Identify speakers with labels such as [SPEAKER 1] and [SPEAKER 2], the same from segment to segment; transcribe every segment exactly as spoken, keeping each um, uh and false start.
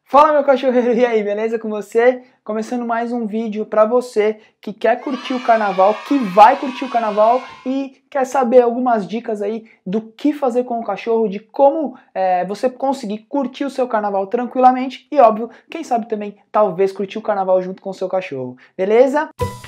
[SPEAKER 1] Fala, meu cachorreiro, e aí, beleza com você? Começando mais um vídeo pra você que quer curtir o carnaval, que vai curtir o carnaval e quer saber algumas dicas aí do que fazer com o cachorro, de como é, você conseguir curtir o seu carnaval tranquilamente e, óbvio, quem sabe também, talvez, curtir o carnaval junto com o seu cachorro, beleza?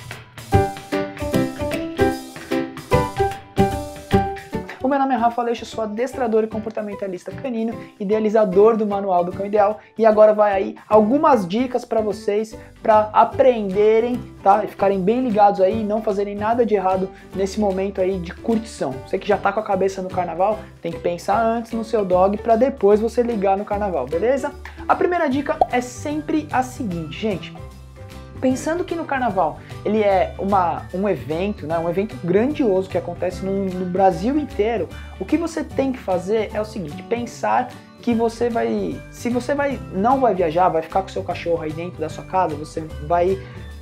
[SPEAKER 1] O meu nome é Rafa Aleixo, sou adestrador e comportamentalista canino, idealizador do Manual do Cão Ideal, e agora vai aí algumas dicas para vocês para aprenderem, tá? E ficarem bem ligados aí e não fazerem nada de errado nesse momento aí de curtição. Você que já tá com a cabeça no carnaval, tem que pensar antes no seu dog para depois você ligar no carnaval, beleza? A primeira dica é sempre a seguinte, gente. Pensando que no carnaval ele é uma, um evento, né, um evento grandioso que acontece no, no Brasil inteiro, o que você tem que fazer é o seguinte, pensar que você vai, se você vai, não vai viajar, vai ficar com o seu cachorro aí dentro da sua casa, você vai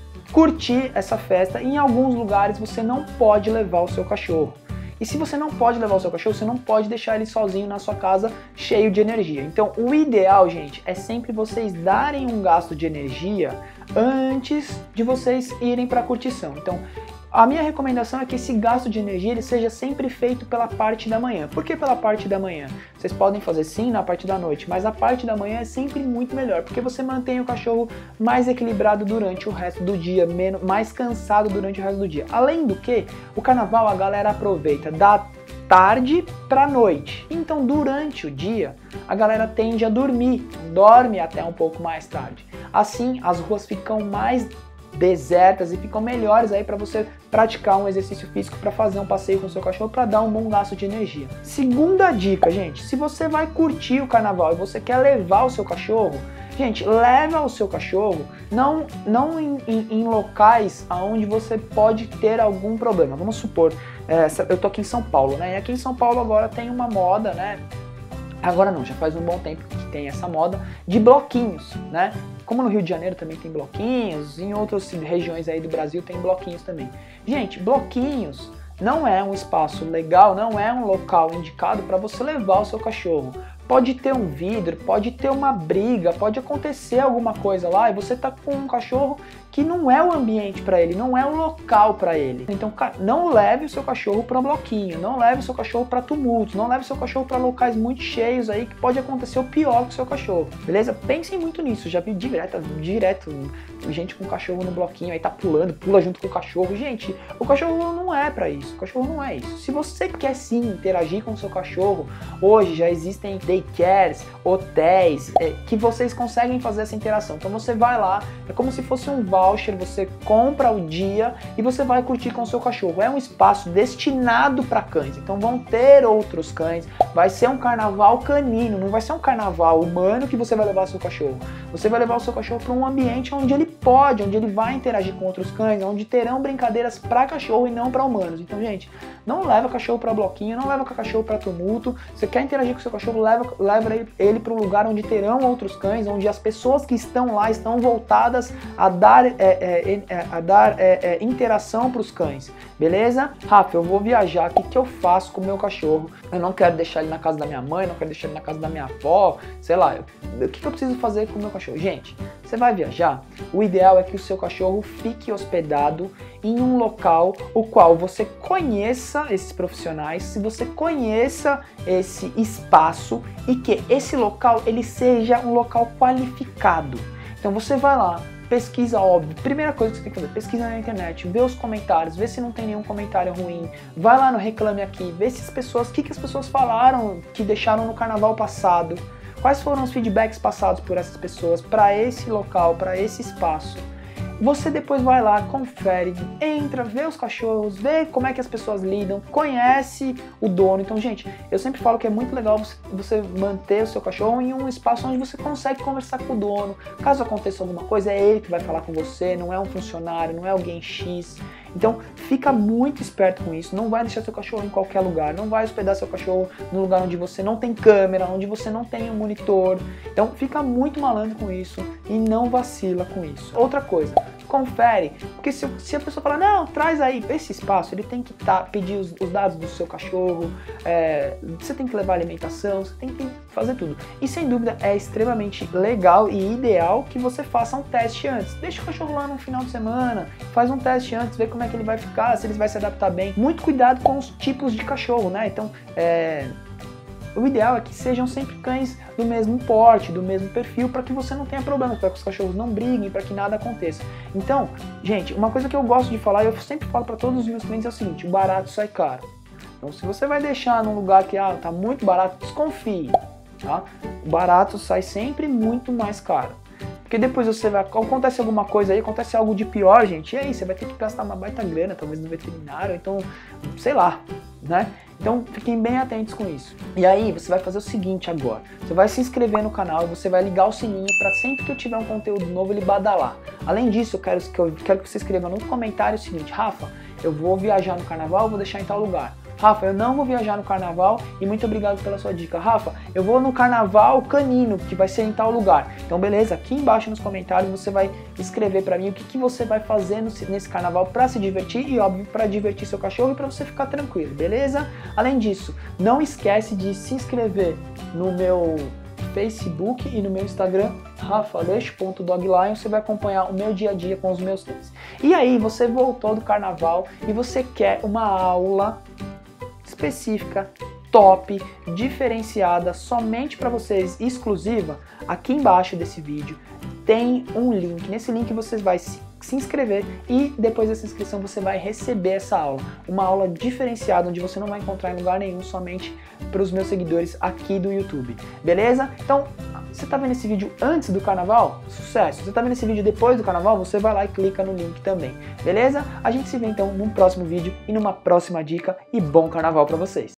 [SPEAKER 1] curtir essa festa, e em alguns lugares você não pode levar o seu cachorro. E se você não pode levar o seu cachorro, você não pode deixar ele sozinho na sua casa cheio de energia. Então o ideal, gente, é sempre vocês darem um gasto de energia antes de vocês irem para a curtição. Então a minha recomendação é que esse gasto de energia ele seja sempre feito pela parte da manhã. Por que pela parte da manhã? Vocês podem fazer sim na parte da noite, mas a parte da manhã é sempre muito melhor, porque você mantém o cachorro mais equilibrado durante o resto do dia, menos, mais cansado durante o resto do dia. Além do que, o carnaval a galera aproveita da tarde para noite. Então durante o dia a galera tende a dormir, dorme até um pouco mais tarde. Assim as ruas ficam mais desertas e ficam melhores aí para você praticar um exercício físico, para fazer um passeio com o seu cachorro, para dar um bom gasto de energia. Segunda dica, gente, se você vai curtir o carnaval e você quer levar o seu cachorro, gente, leva o seu cachorro não, não em, em, em locais onde você pode ter algum problema. Vamos supor, é, eu tô aqui em São Paulo, né? E aqui em São Paulo agora tem uma moda, né? Agora não, já faz um bom tempo que tem essa moda de bloquinhos, né? Como no Rio de Janeiro também tem bloquinhos, em outras regiões aí do Brasil tem bloquinhos também. Gente, bloquinhos não é um espaço legal, não é um local indicado para você levar o seu cachorro. Pode ter um vidro, pode ter uma briga, pode acontecer alguma coisa lá e você tá com um cachorro que não é o ambiente para ele, não é o local para ele. Então, não leve o seu cachorro para bloquinho, não leve o seu cachorro para tumultos, não leve o seu cachorro para locais muito cheios aí que pode acontecer o pior com o seu cachorro, beleza? Pensem muito nisso, já vi direto, direto gente com cachorro no bloquinho aí tá pulando, pula junto com o cachorro. Gente, o cachorro não é para isso, o cachorro não é isso. Se você quer sim interagir com o seu cachorro, hoje já existem daycares, hotéis, é, que vocês conseguem fazer essa interação. Então você vai lá, é como se fosse um voucher, você compra o dia e você vai curtir com o seu cachorro. É um espaço destinado para cães, então vão ter outros cães, vai ser um carnaval canino, não vai ser um carnaval humano que você vai levar o seu cachorro. Você vai levar o seu cachorro para um ambiente onde ele pode, onde ele vai interagir com outros cães, onde terão brincadeiras para cachorro e não para humanos. Então, gente, não leva cachorro para bloquinho, não leva cachorro para tumulto. Você quer interagir com o seu cachorro, leva, leva ele para um lugar onde terão outros cães, onde as pessoas que estão lá estão voltadas a dar, é, é, é, a dar é, é, interação para os cães, beleza? Rafa, eu vou viajar, o que, que eu faço com o meu cachorro? Eu não quero deixar ele na casa da minha mãe, não quero deixar ele na casa da minha avó, sei lá, o que, que eu preciso fazer com o meu cachorro? Gente, você vai viajar, o ideal é que o seu cachorro fique hospedado em um local o qual você conheça esses profissionais, se você conheça esse espaço e que esse local ele seja um local qualificado. Então você vai lá, pesquisa, óbvio, primeira coisa que você tem que fazer, pesquisa na internet, vê os comentários, vê se não tem nenhum comentário ruim, vai lá no Reclame Aqui, vê se as pessoas, o que, que as pessoas falaram que deixaram no carnaval passado, quais foram os feedbacks passados por essas pessoas para esse local, para esse espaço. Você depois vai lá, confere, entra, vê os cachorros, vê como é que as pessoas lidam, conhece o dono. Então, gente, eu sempre falo que é muito legal você manter o seu cachorro em um espaço onde você consegue conversar com o dono. Caso aconteça alguma coisa, é ele que vai falar com você, não é um funcionário, não é alguém X. Então, fica muito esperto com isso, não vai deixar seu cachorro em qualquer lugar, não vai hospedar seu cachorro no lugar onde você não tem câmera, onde você não tem um monitor. Então, fica muito malandro com isso e não vacila com isso. Outra coisa, confere, porque se, se a pessoa falar, não, traz aí, esse espaço, ele tem que tá, pedir os, os dados do seu cachorro, é, você tem que levar alimentação, você tem que fazer tudo. E sem dúvida é extremamente legal e ideal que você faça um teste antes. Deixa o cachorro lá no final de semana, faz um teste antes, vê como é que ele vai ficar, se ele vai se adaptar bem. Muito cuidado com os tipos de cachorro, né? Então, é... o ideal é que sejam sempre cães do mesmo porte, do mesmo perfil, para que você não tenha problemas, para que os cachorros não briguem, para que nada aconteça. Então, gente, uma coisa que eu gosto de falar, e eu sempre falo para todos os meus clientes, é o seguinte: o barato sai caro. Então, se você vai deixar num lugar que ah, tá muito barato, desconfie, tá? O barato sai sempre muito mais caro. Porque depois você vai, acontece alguma coisa aí, acontece algo de pior, gente, e aí você vai ter que gastar uma baita grana, talvez no veterinário, então, sei lá, né? Então fiquem bem atentos com isso. E aí você vai fazer o seguinte agora, você vai se inscrever no canal e você vai ligar o sininho para sempre que eu tiver um conteúdo novo ele badalar. Além disso, eu quero que, eu quero que você escreva no comentário o seguinte: Rafa, eu vou viajar no carnaval, vou deixar em tal lugar. Rafa, eu não vou viajar no carnaval e muito obrigado pela sua dica. Rafa, eu vou no carnaval canino, que vai ser em tal lugar. Então beleza, aqui embaixo nos comentários você vai escrever pra mim o que, que você vai fazer nesse carnaval pra se divertir e óbvio pra divertir seu cachorro e pra você ficar tranquilo, beleza? Além disso, não esquece de se inscrever no meu Facebook e no meu Instagram, rafa aleixo ponto dogline, você vai acompanhar o meu dia a dia com os meus cães. E aí, você voltou do carnaval e você quer uma aula específica, top, diferenciada, somente para vocês, exclusiva, aqui embaixo desse vídeo tem um link. Nesse link você vai se, se inscrever e depois dessa inscrição você vai receber essa aula. Uma aula diferenciada, onde você não vai encontrar em lugar nenhum, somente para os meus seguidores aqui do YouTube. Beleza? Então, você está vendo esse vídeo antes do carnaval? Sucesso! Você está vendo esse vídeo depois do carnaval? Você vai lá e clica no link também. Beleza? A gente se vê então num próximo vídeo e numa próxima dica, e bom carnaval para vocês!